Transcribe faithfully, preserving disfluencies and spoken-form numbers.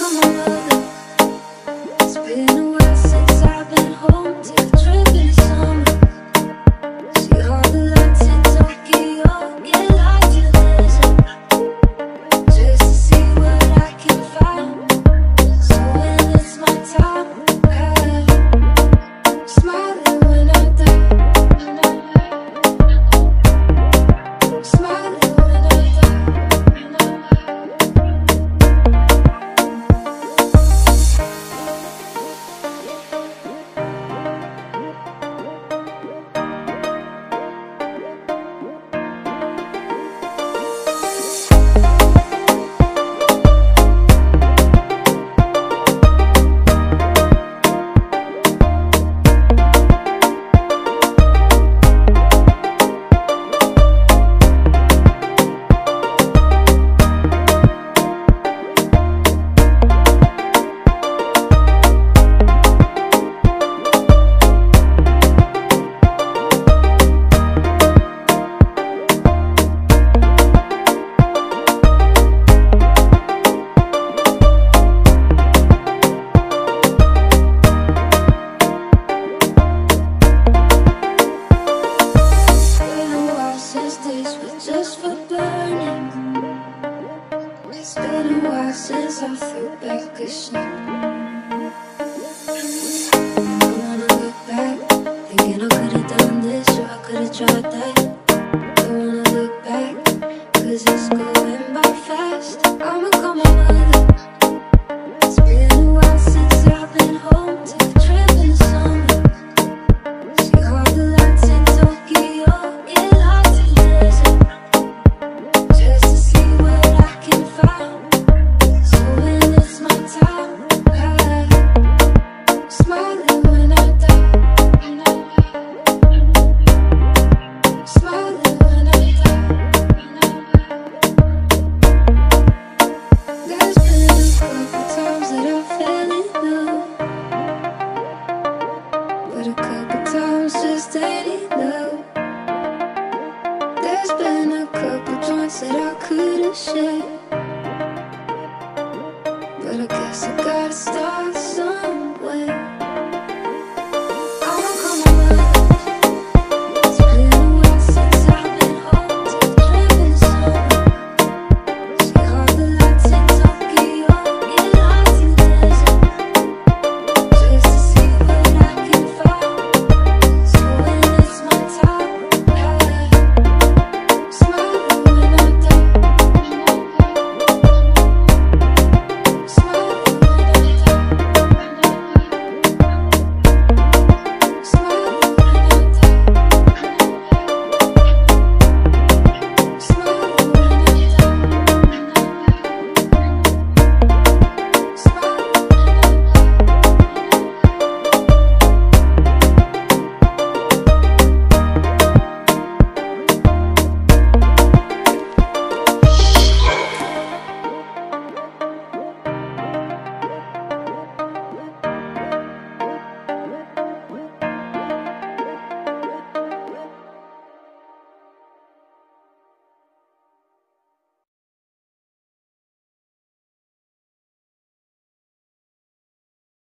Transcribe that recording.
my mother. It's been a while since I've been home. Take a trip in the summer. See all the lights in Tokyo. Get lost in the desert. Just to see what I can find. So when it's my time, I'm smiling when I die. I'm smiling when I die. Just for burning. It's been a while since I threw back a snap. I wanna look back, thinking I could've done this or I could've tried that. Don't wanna look back, cause it's going by fast. I'ma call my mother. It's been a while since I've been home. Take a trip in the summer. See all the lights in Tokyo. Get lost in the desert. Just to see what I can find. So when it's my time, I'm smiling when I die. Smiling when I die. There's been a couple times that I fell in love, but a couple times just ain't enough. There's been a couple joints that I could've shared, but I guess I gotta start